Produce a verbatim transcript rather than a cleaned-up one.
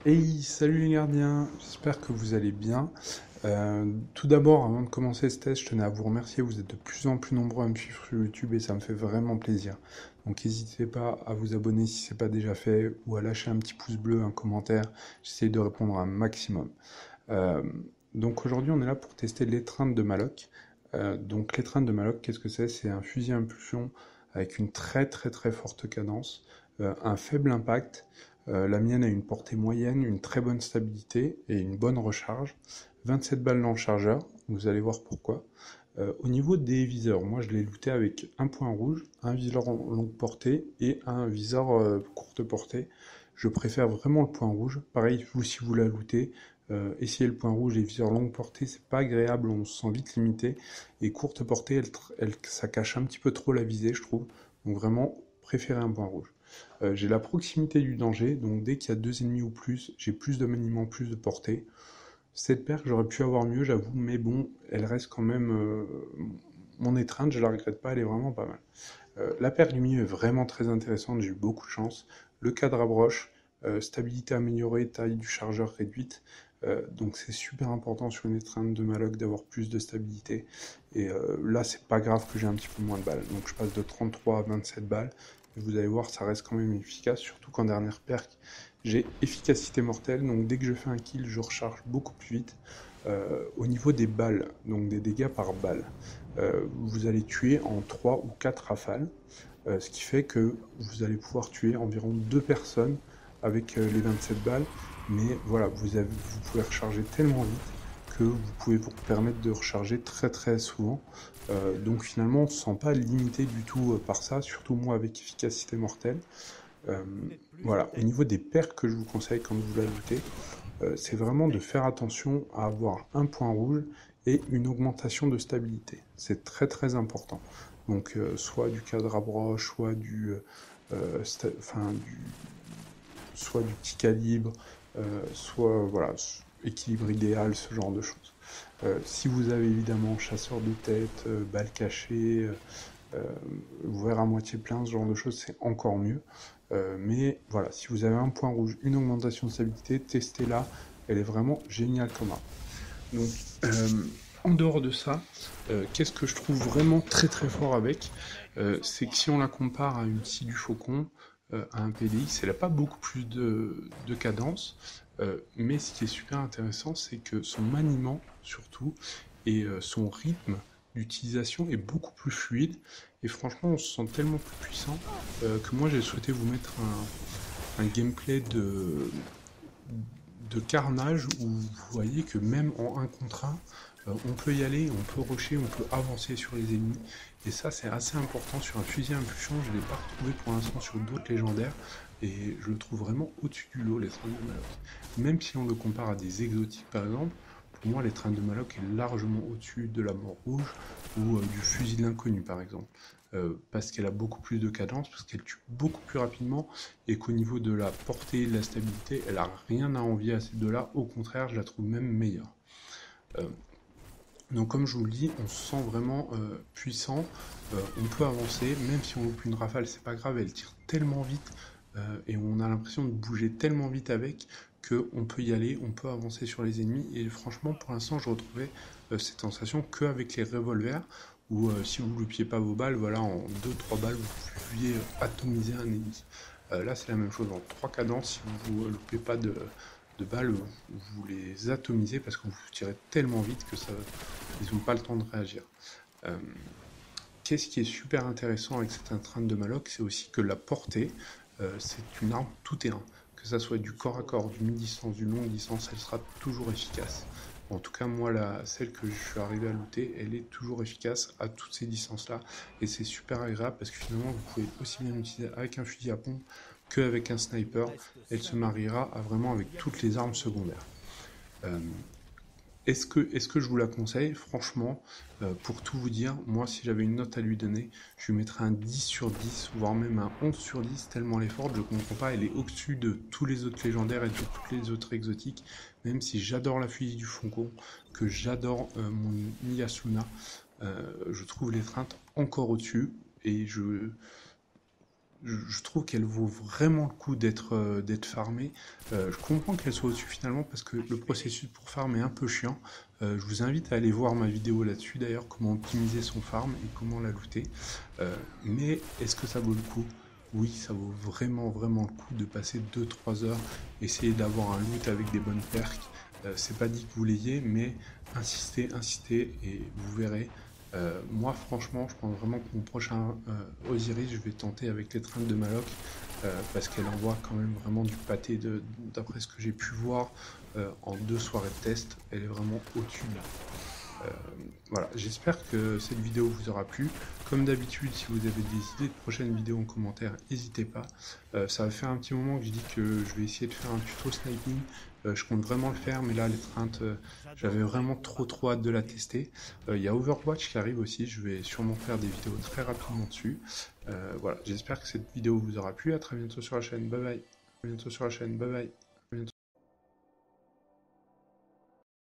Hey, salut les gardiens, j'espère que vous allez bien. Euh, tout d'abord, avant de commencer ce test, je tenais à vous remercier, vous êtes de plus en plus nombreux à me suivre sur YouTube et ça me fait vraiment plaisir. Donc n'hésitez pas à vous abonner si ce n'est pas déjà fait ou à lâcher un petit pouce bleu, un commentaire, j'essaie de répondre à un maximum. Euh, donc aujourd'hui, on est là pour tester l'étreinte de Maloc. Euh, donc l'étreinte de Maloc, qu'est-ce que c'est? C'est un fusil à impulsion avec une très très très forte cadence, euh, un faible impact. Euh, la mienne a une portée moyenne, une très bonne stabilité et une bonne recharge. vingt-sept balles dans le chargeur, vous allez voir pourquoi. Euh, au niveau des viseurs, moi je l'ai looté avec un point rouge, un viseur en longue portée et un viseur euh, courte portée. Je préfère vraiment le point rouge. Pareil, vous si vous la lootez, euh, essayez le point rouge et viseur longue portée, c'est pas agréable, on se sent vite limité. Et courte portée, elle, elle, ça cache un petit peu trop la visée, je trouve. Donc vraiment, préférez un point rouge. Euh, j'ai la proximité du danger, donc dès qu'il y a deux ennemis ou plus, j'ai plus de maniement, plus de portée. Cette paire, j'aurais pu avoir mieux, j'avoue, mais bon, elle reste quand même euh, mon étreinte, je la regrette pas, elle est vraiment pas mal. Euh, la paire du milieu est vraiment très intéressante, j'ai eu beaucoup de chance. Le cadre à broche, euh, stabilité améliorée, taille du chargeur réduite. Euh, donc c'est super important sur une étreinte de Maloc d'avoir plus de stabilité. Et euh, là, c'est pas grave que j'ai un petit peu moins de balles. Donc je passe de trente-trois à vingt-sept balles. Et vous allez voir, ça reste quand même efficace, surtout qu'en dernière perk, j'ai efficacité mortelle. Donc dès que je fais un kill, je recharge beaucoup plus vite. Euh, au niveau des balles, donc des dégâts par balle, euh, vous allez tuer en trois ou quatre rafales, euh, ce qui fait que vous allez pouvoir tuer environ deux personnes avec euh, les vingt-sept balles, mais voilà, vous, avez, vous pouvez recharger tellement vite que vous pouvez vous permettre de recharger très très souvent. Euh, donc finalement, on ne se sent pas limité du tout euh, par ça, surtout moi avec efficacité mortelle. Euh, voilà, au niveau des perks que je vous conseille quand vous l'ajoutez, euh, c'est vraiment de faire attention à avoir un point rouge et une augmentation de stabilité. C'est très très important. Donc euh, soit du cadre à broche, soit du, euh, enfin, du, soit du petit calibre, euh, soit voilà, équilibre idéal, ce genre de choses. Euh, si vous avez évidemment chasseur de tête, euh, balle cachée, euh, euh, verre à moitié plein, ce genre de choses, c'est encore mieux. Euh, mais voilà, si vous avez un point rouge, une augmentation de stabilité, testez-la, elle est vraiment géniale comme arme. Donc, euh, en dehors de ça, euh, qu'est-ce que je trouve vraiment très très fort avec euh, c'est que si on la compare à une scie du Faucon, euh, à un P D X, elle n'a pas beaucoup plus de, de cadence, euh, mais ce qui est super intéressant, c'est que son maniement, surtout, et euh, son rythme d'utilisation est beaucoup plus fluide, et franchement, on se sent tellement plus puissant euh, que moi j'ai souhaité vous mettre un, un gameplay de, de carnage où vous voyez que même en un contre un, euh, on peut y aller, on peut rusher, on peut avancer sur les ennemis. Et ça, c'est assez important sur un fusil à impulsion. Je ne l'ai pas retrouvé pour l'instant sur d'autres légendaires. Et je le trouve vraiment au-dessus du lot, les trains de Maloc. Même si on le compare à des exotiques, par exemple, pour moi, les trains de Maloc est largement au-dessus de la mort rouge ou euh, du fusil de l'inconnu, par exemple. Euh, parce qu'elle a beaucoup plus de cadence, parce qu'elle tue beaucoup plus rapidement, et qu'au niveau de la portée et de la stabilité, elle a rien à envier à ces deux-là. Au contraire, je la trouve même meilleure. Euh, donc comme je vous le dis, on se sent vraiment euh, puissant, euh, on peut avancer, même si on loupe une rafale, c'est pas grave, elle tire tellement vite, euh, et on a l'impression de bouger tellement vite avec, qu'on peut y aller, on peut avancer sur les ennemis, et franchement, pour l'instant, je retrouvais euh, cette sensation qu'avec les revolvers, où euh, si vous ne loupiez pas vos balles, voilà, en deux trois balles, vous pouviez euh, atomiser un ennemi. Euh, là, c'est la même chose, en trois cadences, si vous ne loupez pas de, de balles, vous, vous les atomisez, parce que vous tirez tellement vite que ça ils n'ont pas le temps de réagir. Euh, Qu'est-ce qui est super intéressant avec cette étreinte de Maloc, c'est aussi que la portée, euh, c'est une arme tout terrain. Que ça soit du corps à corps, du mi-distance, du longue distance, elle sera toujours efficace. En tout cas, moi, la, celle que je suis arrivé à looter, elle est toujours efficace à toutes ces distances-là. Et c'est super agréable parce que finalement, vous pouvez aussi bien l'utiliser avec un fusil à pompe qu'avec un sniper. Elle se mariera à vraiment avec toutes les armes secondaires. Euh, est-ce que, est-ce que je vous la conseille? Franchement, euh, pour tout vous dire, moi, si j'avais une note à lui donner, je lui mettrais un dix sur dix, voire même un onze sur dix, tellement elle est forte. Je comprends pas, elle est au-dessus de tous les autres légendaires et de toutes les autres exotiques. Même si j'adore la fusille du Faucon, que j'adore euh, mon Miyasuna, euh, je trouve l'étreinte encore au-dessus. Et je, je, je trouve qu'elle vaut vraiment le coup d'être euh, d'être farmée. Euh, je comprends qu'elle soit au-dessus finalement parce que le processus pour farm est un peu chiant. Euh, je vous invite à aller voir ma vidéo là-dessus d'ailleurs, comment optimiser son farm et comment la looter. Euh, mais est-ce que ça vaut le coup? Oui, ça vaut vraiment vraiment le coup de passer deux trois heures, essayer d'avoir un loot avec des bonnes perks. Euh, c'est pas dit que vous l'ayez, mais insistez, insistez et vous verrez. Euh, moi, franchement, je pense vraiment que mon prochain euh, Osiris, je vais tenter avec l'étreinte de Maloc euh, parce qu'elle envoie quand même vraiment du pâté. De, d'après ce que j'ai pu voir euh, en deux soirées de test, elle est vraiment au-dessus de là. Euh, voilà, j'espère que cette vidéo vous aura plu. Comme d'habitude, si vous avez des idées de prochaines vidéos en commentaire, n'hésitez pas. Euh, ça va faire un petit moment que je dis que je vais essayer de faire un tuto sniping. Euh, je compte vraiment le faire, mais là, l'étreinte, euh, j'avais vraiment trop trop hâte de la tester. Il euh, y a Overwatch qui arrive aussi, je vais sûrement faire des vidéos très rapidement dessus. Euh, voilà, j'espère que cette vidéo vous aura plu. À très bientôt sur la chaîne, bye bye. À bientôt sur la chaîne, bye bye.